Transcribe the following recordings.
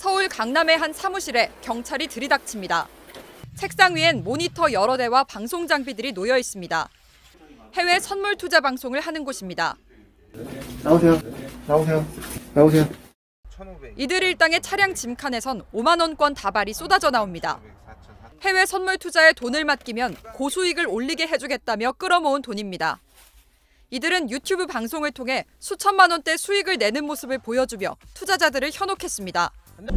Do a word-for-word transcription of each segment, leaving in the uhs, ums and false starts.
서울 강남의 한 사무실에 경찰이 들이닥칩니다. 책상 위엔 모니터 여러 대와 방송 장비들이 놓여 있습니다. 해외 선물 투자 방송을 하는 곳입니다. 나오세요. 나오세요. 나오세요. 이들 일당의 차량 짐칸에선 오만 원권 다발이 쏟아져 나옵니다. 해외 선물 투자에 돈을 맡기면 고수익을 올리게 해주겠다며 끌어모은 돈입니다. 이들은 유튜브 방송을 통해 수천만 원대 수익을 내는 모습을 보여주며 투자자들을 현혹했습니다.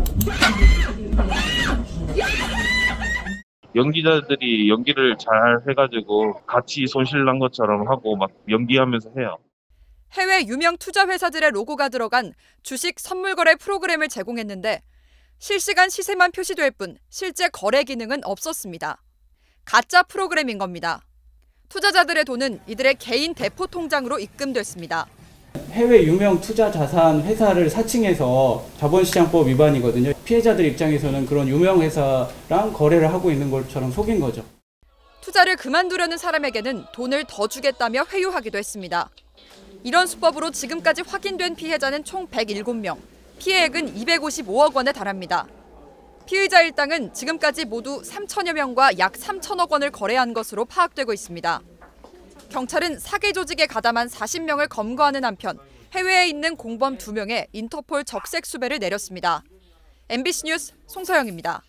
연기자들이 연기를 잘 해가지고 같이 손실 난 것처럼 하고 막 연기하면서 해요. 해외 유명 투자 회사들의 로고가 들어간 주식 선물 거래 프로그램을 제공했는데 실시간 시세만 표시될 뿐 실제 거래 기능은 없었습니다. 가짜 프로그램인 겁니다. 투자자들의 돈은 이들의 개인 대포 통장으로 입금됐습니다. 해외 유명 투자 자산 회사를 사칭해서 자본시장법 위반이거든요. 피해자들 입장에서는 그런 유명 회사랑 거래를 하고 있는 것처럼 속인 거죠. 투자를 그만두려는 사람에게는 돈을 더 주겠다며 회유하기도 했습니다. 이런 수법으로 지금까지 확인된 피해자는 총 백칠 명, 피해액은 이백오십오억 원에 달합니다. 피의자 일당은 지금까지 모두 삼천여 명과 약 삼천억 원을 거래한 것으로 파악되고 있습니다. 경찰은 사기 조직에 가담한 사십 명을 검거하는 한편 해외에 있는 공범 두 명에 인터폴 적색 수배를 내렸습니다. 엠비씨 뉴스 송서영입니다.